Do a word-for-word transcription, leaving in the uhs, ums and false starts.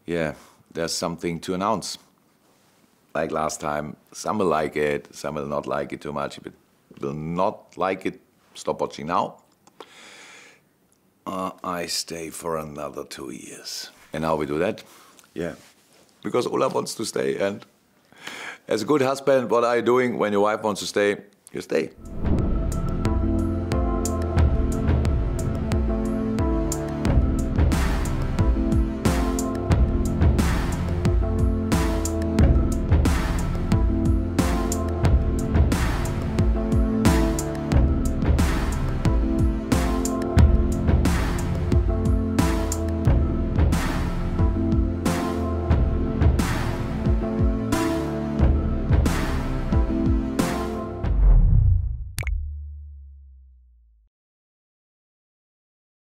yeah, there's something to announce. Like last time, some will like it, some will not like it too much. If it will not like it, stop watching now. Uh, I stay for another two years. And how we do that? Yeah, because Ola wants to stay, and as a good husband, what are you doing when your wife wants to stay? You stay.